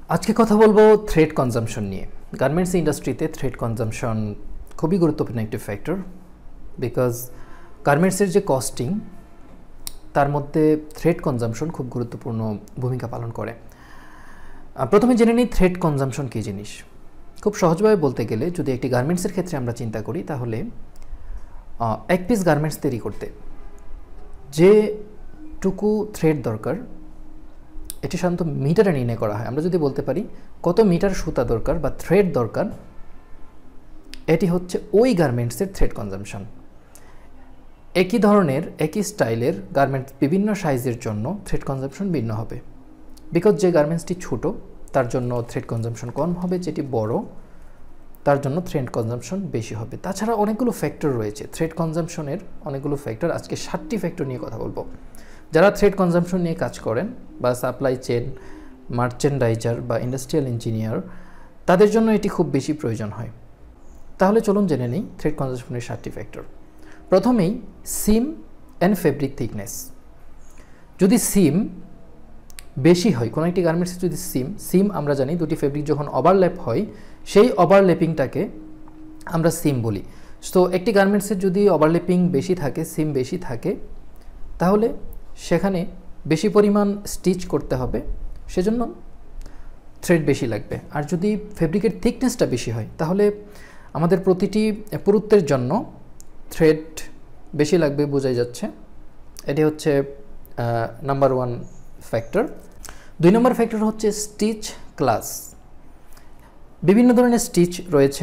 আজকে কথা বলবো থ্রেড কনজাম্পশন নিয়ে। গার্মেন্টস ইন্ডাস্ট্রিতে থ্রেড কনজাম্পশন খুবই গুরুত্বপূর্ণ একটি ফ্যাক্টর, বিকজ গার্মেন্টসের যে কস্টিং তার মধ্যে থ্রেড কনজাম্পশন খুব গুরুত্বপূর্ণ ভূমিকা পালন করে। প্রথমে জেনে নিই থ্রেড কনজাম্পশন কী জিনিস। খুব সহজভাবে বলতে গেলে যদি একটি গার্মেন্টসের ক্ষেত্রে আমরা চিন্তা করি, তাহলে এক পিস গার্মেন্টস তৈরি করতে যেটুকু থ্রেড দরকার এটি সাধারণত মিটারে নির্ণয় করা হয়। আমরা যদি বলতে পারি কত মিটার সুতা দরকার বা থ্রেড দরকার, এটি হচ্ছে ওই গার্মেন্টসের থ্রেড কনজাম্পশন। একই ধরনের একই স্টাইলের গার্মেন্টস বিভিন্ন সাইজের জন্য থ্রেড কনজাম্পশন ভিন্ন হবে, বিকজ যে গার্মেন্টসটি ছোট তার জন্য থ্রেড কনজাম্পশন কম হবে, যেটি বড় তার জন্য থ্রেড কনজাম্পশন বেশি হবে। তাছাড়া অনেকগুলো ফ্যাক্টর রয়েছে থ্রেড কনজাম্পশনের, অনেকগুলো ফ্যাক্টর। আজকে 7টি ফ্যাক্টর নিয়ে কথা বলবো। যারা থ্রেড কনজাম্পশন নিয়ে কাজ করেন বা সাপ্লাই চেন মার্চেন্ডাইজার বা ইন্ডাস্ট্রিয়াল ইঞ্জিনিয়ার, তাদের জন্য এটি খুব বেশি প্রয়োজন হয়। তাহলে চলুন জেনে নিই থ্রেড কনজাম্পশনের 7টি ফ্যাক্টর। প্রথমেই সিম অ্যান্ড ফেব্রিক থিকনেস। যদি সিম বেশি হয় কোনো একটি গার্মেন্টসে, যদি সিম আমরা জানি দুটি ফেব্রিক যখন ওভারল্যাপ হয় সেই ওভারল্যাপিংটাকে আমরা সিম বলি। তো একটি গার্মেন্টসের যদি ওভারল্যাপিং বেশি থাকে, সিম বেশি থাকে, তাহলে সেখানে বেশি পরিমাণ স্টিচ করতে হবে, সেজন্য থ্রেড বেশি লাগবে। আর যদি ফেব্রিকের থিকনেসটা বেশি হয়, তাহলে আমাদের প্রতিটি পুরুত্বের জন্য থ্রেড বেশি লাগবে, বোঝাই যাচ্ছে। এটি হচ্ছে নাম্বার 1 ফ্যাক্টর। 2 নম্বর ফ্যাক্টর হচ্ছে স্টিচ ক্লাস। বিভিন্ন ধরনের স্টিচ রয়েছে।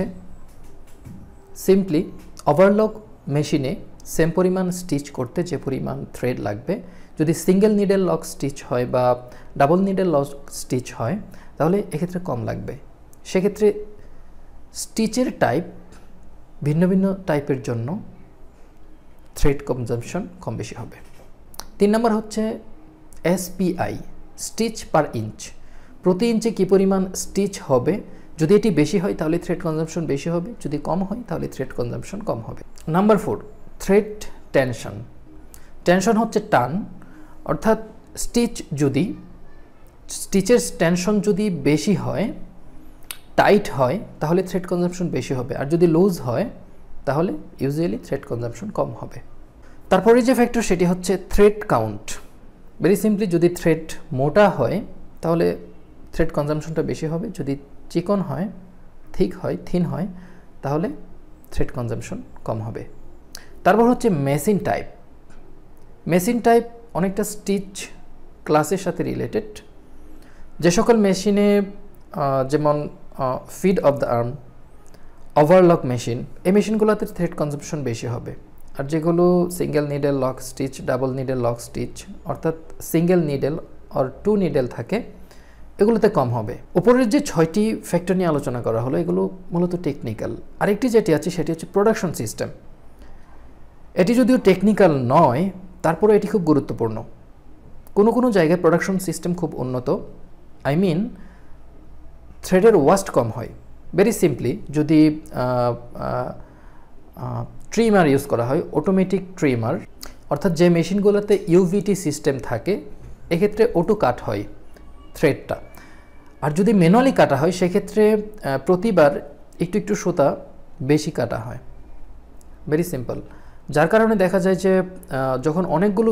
সিম্পলি ওভারলক মেশিনে সেম পরিমাণ স্টিচ করতে যে পরিমাণ থ্রেড লাগবে, যদি সিঙ্গেল নিডেল লক স্টিচ হয় বা ডাবল নিডেল লক স্টিচ হয়, তাহলে এক্ষেত্রে কম লাগবে। সেক্ষেত্রে স্টিচের টাইপ ভিন্ন ভিন্ন টাইপের জন্য থ্রেড কনজাম্পশন কম বেশি হবে। 3 নম্বর হচ্ছে এসপিআই, স্টিচ পার ইঞ্চ। প্রতি ইঞ্চে কী পরিমাণ স্টিচ হবে, যদি এটি বেশি হয় তাহলে থ্রেড কনজাম্পশন বেশি হবে, যদি কম হয় তাহলে থ্রেড কনজাম্পশন কম হবে। Number 4 thread tension. টেনশন হচ্ছে টান, অর্থাৎ স্টিচের টেনশন যদি বেশি হয়, টাইট হয়, তাহলে থ্রেড কনজাম্পশন বেশি হবে। আর যদি লুজ হয় তাহলে ইউজুয়ালি থ্রেড কনজাম্পশন কম হবে। তারপরে যে ফ্যাক্টর সেটি হচ্ছে থ্রেড কাউন্ট। ভেরি সিম্পলি, যদি থ্রেড মোটা হয় তাহলে থ্রেড কনজাম্পশনটা বেশি হবে, যদি চিকন হয়, থিন হয়, তাহলে থ্রেড কনজাম্পশন কম হবে। তারপর হচ্ছে মেশিন টাইপ। মেশিন টাইপ অনেকটা স্টিচ ক্লাসের সাথে রিলেটেড। যে সকল মেশিনে যেমন feed of the arm, overlock machine, এই মেশিনগুলোতে থ্রেড কনজাম্পশন বেশি হবে। আর যেগুলো single needle lock stitch, double needle lock stitch, অর্থাৎ সিঙ্গেল নিডেল আর 2 নিডেল থাকে, এগুলোতে কম হবে। উপরের যে 6টি ফ্যাক্টর নিয়ে আলোচনা করা হলো, এগুলো মূলত টেকনিক্যাল। আরেকটি যেটি আছে সেটি হচ্ছে প্রোডাকশন সিস্টেম। এটি যদিও টেকনিক্যাল নয়, তারপরে এটি খুব গুরুত্বপূর্ণ। কোনো জায়গায় প্রোডাকশন সিস্টেম খুব উন্নত, আই মিন থ্রেডের ওয়াস্ট কম হয়। ভেরি সিম্পলি, যদি ট্রিমার ইউজ করা হয়, অটোমেটিক ট্রিমার, অর্থাৎ যে মেশিনগুলোতে ইউভিটি সিস্টেম থাকে, এক্ষেত্রে অটো কাট হয় থ্রেডটা। আর যদি ম্যানুয়ালি কাটা হয়, সেক্ষেত্রে প্রতিবার একটু সুতা বেশি কাটা হয়। Very simple. যার কারণে দেখা যায় যে যখন অনেকগুলো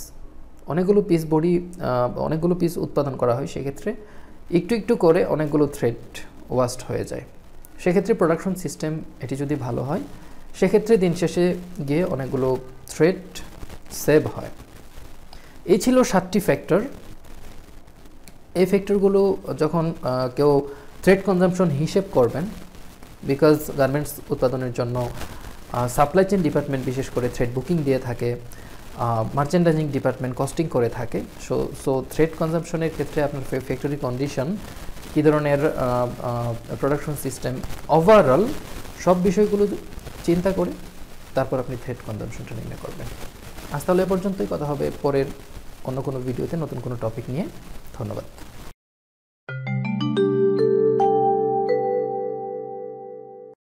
পিস উৎপাদন করা হয়, সেক্ষেত্রে একটু করে অনেকগুলো থ্রেড ওয়াস্ট হয়ে যায়। সেক্ষেত্রে প্রোডাকশন সিস্টেম এটি যদি ভালো হয়, সেক্ষেত্রে দিন শেষে গিয়ে অনেকগুলো থ্রেড সেভ হয়। এই ছিল 7টি ফ্যাক্টর। এই ফ্যাক্টরগুলো যখন কেউ থ্রেড কনজাম্পশন হিসেব করবেন, বিকজ গার্মেন্টস উৎপাদনের জন্য সাপ্লাই চেন ডিপার্টমেন্ট বিশেষ করে থ্রেড বুকিং দিয়ে থাকে, মার্চেন্ডাইজিং ডিপার্টমেন্ট কস্টিং করে থাকে। সো থ্রেড কনজাম্পশনের ক্ষেত্রে আপনার ফ্যাক্টরি কন্ডিশন, কী ধরনের প্রোডাকশন সিস্টেম, ওভারঅল সব বিষয়গুলো চিন্তা করে তারপর আপনি থ্রেড কনজাম্পশনটা নির্ণয় করবেন। আজ তাহলে এ পর্যন্তই। কথা হবে পরের অন্য কোনো ভিডিওতে নতুন কোনো টপিক নিয়ে। ধন্যবাদ।